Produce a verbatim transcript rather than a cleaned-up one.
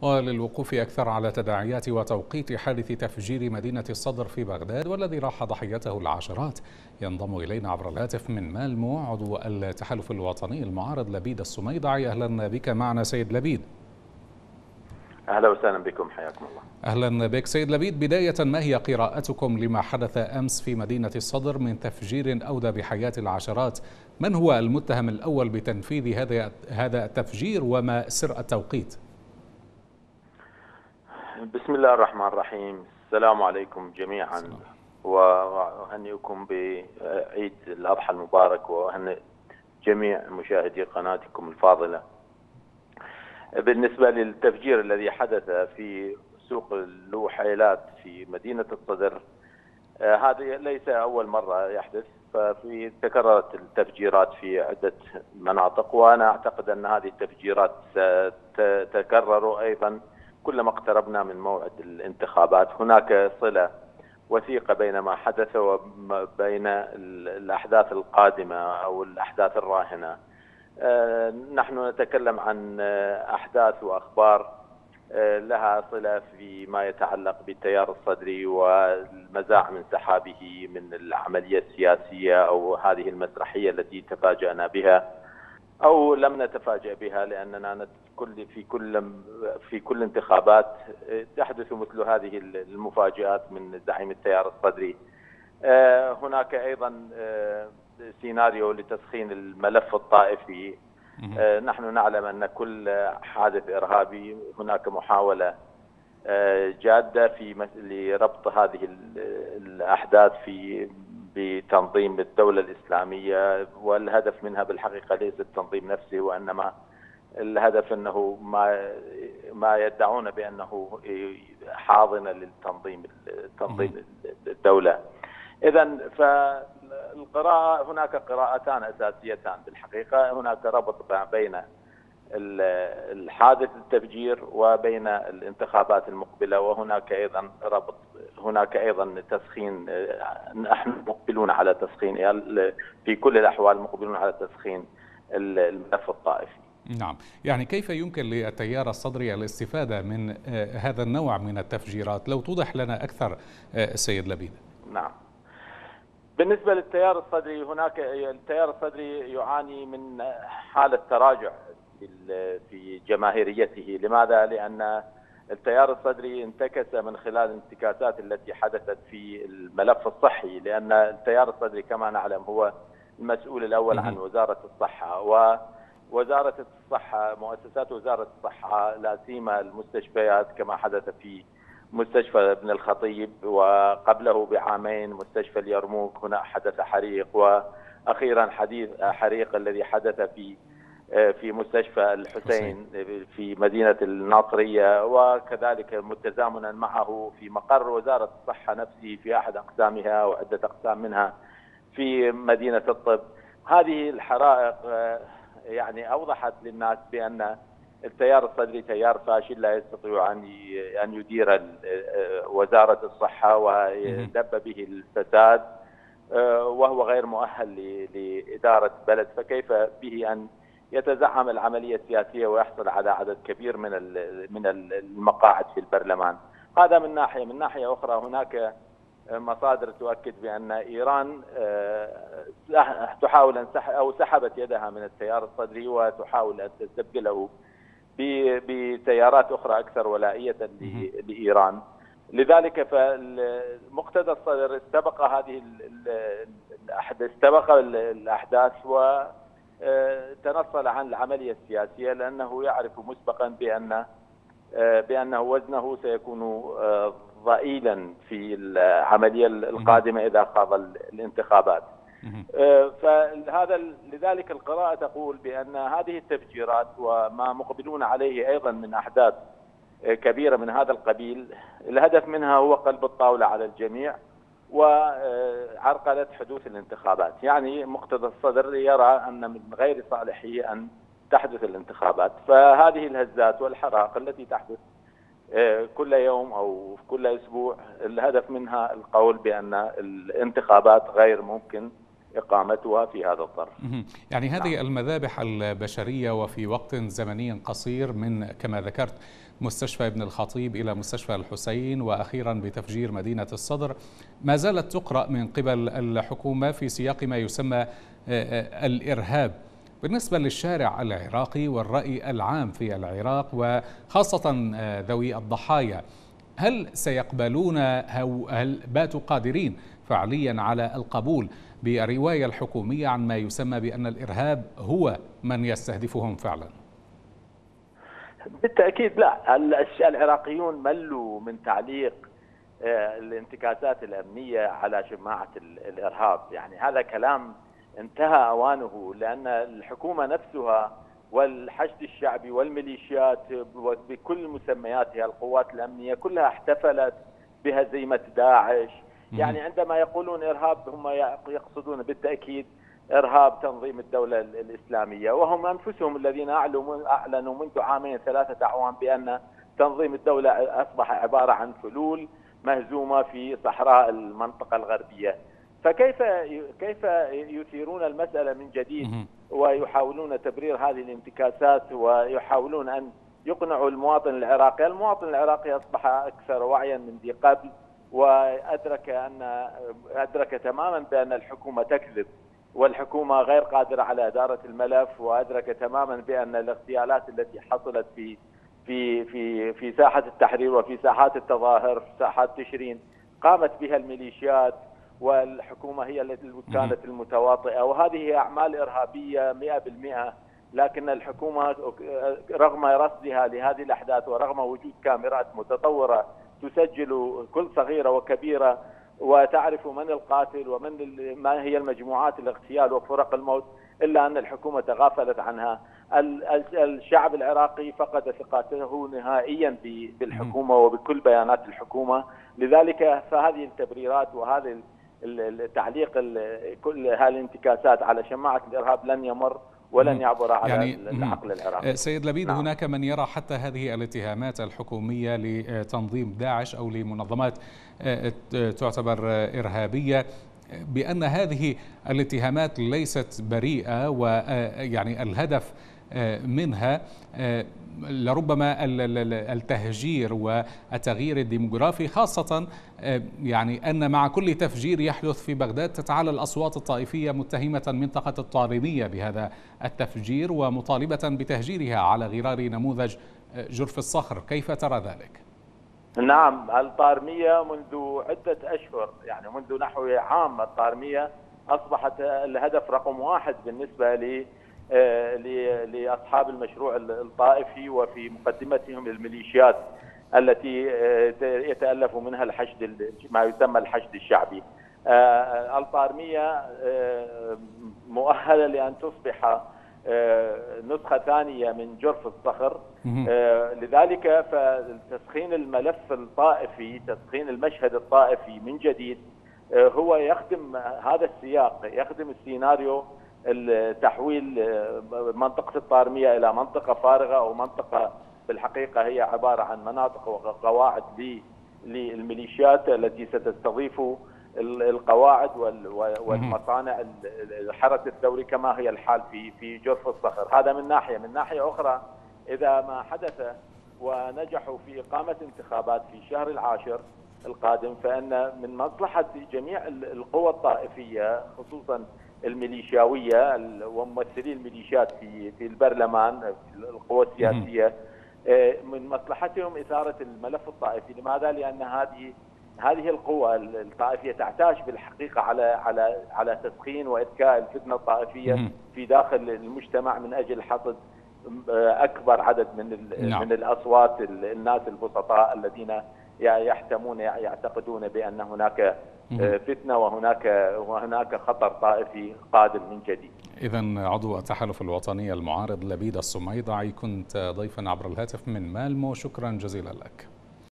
وللوقوف أكثر على تداعيات وتوقيت حادث تفجير مدينة الصدر في بغداد والذي راح ضحيته العشرات، ينضم إلينا عبر الهاتف من مالمو عضو التحالف الوطني المعارض لبيد الصميدعي. أهلا بك معنا سيد لبيد. أهلا وسهلا بكم، حياكم الله. أهلا بك سيد لبيد. بداية، ما هي قراءتكم لما حدث أمس في مدينة الصدر من تفجير أودى بحياة العشرات؟ من هو المتهم الأول بتنفيذ هذا هذا التفجير وما سر التوقيت؟ بسم الله الرحمن الرحيم. السلام عليكم جميعا، وأهنئكم بعيد الأضحى المبارك، وأهنئ جميع مشاهدي قناتكم الفاضلة. بالنسبة للتفجير الذي حدث في سوق اللوحيلات في مدينة الصدر، هذه ليس أول مرة يحدث، ففي تكررت التفجيرات في عدة مناطق، وأنا أعتقد أن هذه التفجيرات ستتكرر أيضا كلما اقتربنا من موعد الانتخابات. هناك صلة وثيقة بين ما حدث وبين الأحداث القادمة أو الأحداث الراهنة. نحن نتكلم عن أحداث وأخبار لها صلة فيما يتعلق بالتيار الصدري والمزاع من سحابه من العملية السياسية أو هذه المسرحية التي تفاجأنا بها أو لم نتفاجأ بها، لأننا كل في كل في كل انتخابات تحدث مثل هذه المفاجآت من زعيم التيار الصدري. هناك أيضا سيناريو لتسخين الملف الطائفي. نحن نعلم أن كل حادث إرهابي هناك محاولة جادة في لربط هذه الأحداث في بتنظيم الدولة الإسلامية، والهدف منها بالحقيقة ليس التنظيم نفسه، وإنما الهدف أنه ما ما يدعون بأنه حاضنة للتنظيم تنظيم الدولة. إذن فالقراءة، هناك قراءتان أساسيتان بالحقيقة. هناك ربط بين الحادث التفجير وبين الانتخابات المقبلة، وهناك أيضا ربط، هناك أيضا تسخين. نحن مقبلون على تسخين، في كل الأحوال مقبلون على تسخين الملف الطائفي. نعم، يعني كيف يمكن للتيار الصدري الاستفادة من هذا النوع من التفجيرات؟ لو توضح لنا أكثر السيد لبيد. نعم، بالنسبة للتيار الصدري، هناك التيار الصدري يعاني من حالة تراجع في جماهيريته. لماذا؟ لأن التيار الصدري انتكس من خلال الانتكاسات التي حدثت في الملف الصحي، لأن التيار الصدري كما نعلم هو المسؤول الأول عن وزارة الصحة، ووزارة الصحة مؤسسات وزارة الصحة لا سيما المستشفيات، كما حدث في مستشفى ابن الخطيب، وقبله بعامين مستشفى اليرموك هنا حدث حريق، وأخيرا حديث حريق الذي حدث في في مستشفى الحسين في مدينة الناصرية، وكذلك متزامنا معه في مقر وزارة الصحة نفسه في أحد أقسامها وعدة أقسام منها في مدينة الطب. هذه الحرائق يعني أوضحت للناس بأن التيار الصدري تيار فاشل لا يستطيع أن أن يدير وزارة الصحة، ويدب به الفساد، وهو غير مؤهل لإدارة بلد، فكيف به أن يتزعم العملية السياسية ويحصل على عدد كبير من من المقاعد في البرلمان. هذا من ناحية. من ناحية أخرى هناك مصادر تؤكد بأن إيران تحاول أن أو سحبت يدها من التيار الصدري وتحاول أن تستبدله بتيارات أخرى أكثر ولائية لإيران. لذلك فمقتدى الصدر استبق هذه الأحداث استبق الأحداث وتنصل عن العملية السياسية، لأنه يعرف مسبقا بأن بأنه وزنه سيكون ضئيلا في العملية القادمة إذا خاض الانتخابات. فهذا لذلك القراءة تقول بأن هذه التفجيرات وما مقبلون عليه أيضا من أحداث كبيرة من هذا القبيل، الهدف منها هو قلب الطاولة على الجميع وعرقلة حدوث الانتخابات. يعني مقتدى الصدر يرى أن من غير صالحه أن تحدث الانتخابات، فهذه الهزات والحرائق التي تحدث كل يوم أو كل أسبوع الهدف منها القول بأن الانتخابات غير ممكن إقامتها في هذا الظرف. يعني هذه المذابح البشرية وفي وقت زمني قصير من كما ذكرت مستشفى ابن الخطيب إلى مستشفى الحسين وأخيرا بتفجير مدينة الصدر، ما زالت تقرأ من قبل الحكومة في سياق ما يسمى الإرهاب. بالنسبة للشارع العراقي والرأي العام في العراق وخاصة ذوي الضحايا، هل سيقبلون أو هل باتوا قادرين فعليا على القبول بالرواية الحكومية عن ما يسمى بأن الإرهاب هو من يستهدفهم فعلا؟ بالتأكيد لا. العراقيون ملوا من تعليق الانتكاسات الأمنية على شماعة الإرهاب، يعني هذا كلام انتهى أوانه، لأن الحكومة نفسها والحشد الشعبي والميليشيات بكل مسمياتها القوات الأمنية كلها احتفلت بهزيمة داعش. يعني عندما يقولون إرهاب هم يقصدون بالتأكيد إرهاب تنظيم الدولة الإسلامية، وهم أنفسهم الذين أعلنوا منذ عامين ثلاثة أعوام بأن تنظيم الدولة أصبح عبارة عن فلول مهزومة في صحراء المنطقة الغربية. فكيف كيف يثيرون المسألة من جديد ويحاولون تبرير هذه الانتكاسات ويحاولون أن يقنعوا المواطن العراقي؟ المواطن العراقي أصبح أكثر وعيا من ذي قبل، وأدرك أن أدرك تماما بأن الحكومة تكذب والحكومة غير قادرة على إدارة الملف، وأدرك تماما بأن الاغتيالات التي حصلت في في في في ساحة التحرير وفي ساحات التظاهر في ساحات تشرين قامت بها الميليشيات، والحكومة هي التي كانت المتواطئة، وهذه هي أعمال إرهابية مئة بالمئة. لكن الحكومة رغم رصدها لهذه الأحداث ورغم وجود كاميرات متطورة تسجل كل صغيرة وكبيرة وتعرف من القاتل ومن ما هي المجموعات الاغتيال وفرق الموت، إلا أن الحكومة تغافلت عنها. الشعب العراقي فقد ثقته نهائيا بالحكومة وبكل بيانات الحكومة، لذلك فهذه التبريرات وهذا التعليق كل هذه الانتكاسات على شماعة الإرهاب لن يمر ولن يعبر على يعني العقل العراقي. سيد لبيد، نعم. هناك من يرى حتى هذه الاتهامات الحكومية لتنظيم داعش أو لمنظمات تعتبر إرهابية بأن هذه الاتهامات ليست بريئة، ويعني الهدف منها لربما التهجير والتغيير الديموغرافي، خاصة يعني أن مع كل تفجير يحدث في بغداد تتعالى الأصوات الطائفية متهمة منطقة الطارمية بهذا التفجير ومطالبة بتهجيرها على غرار نموذج جرف الصخر. كيف ترى ذلك؟ نعم، الطارمية منذ عدة أشهر، يعني منذ نحو عام الطارمية أصبحت الهدف رقم واحد بالنسبة لي لأصحاب المشروع الطائفي، وفي مقدمتهم الميليشيات التي يتألف منها الحشد ما يسمى الحشد الشعبي. الطارمية مؤهلة لأن تصبح نسخة ثانية من جرف الصخر، لذلك فتسخين الملف الطائفي، تسخين المشهد الطائفي من جديد هو يخدم هذا السياق، يخدم السيناريو تحويل منطقة الطارمية إلى منطقة فارغة أو منطقة بالحقيقة هي عبارة عن مناطق وقواعد للميليشيات التي ستستضيف القواعد والمصانع الحرس الثوري كما هي الحال في في جرف الصخر. هذا من ناحية. من ناحية أخرى، إذا ما حدث ونجحوا في إقامة انتخابات في شهر العاشر القادم، فإن من مصلحة جميع القوى الطائفية خصوصا الميليشياوية وممثلي الميليشيات في في البرلمان في القوى السياسية، من مصلحتهم إثارة الملف الطائفي. لماذا؟ لأن هذه هذه القوى الطائفية تحتاج بالحقيقة على على على تسخين وإذكاء الفتنة الطائفية في داخل المجتمع من أجل حصد أكبر عدد من نعم. من الأصوات الناس البسطاء الذين يحتمون يعتقدون بأن هناك فتنة وهناك وهناك خطر طائفي قادم من جديد. إذن عضو التحالف الوطني المعارض لبيد الصميدعي كنت ضيفا عبر الهاتف من مالمو، شكرا جزيلا لك.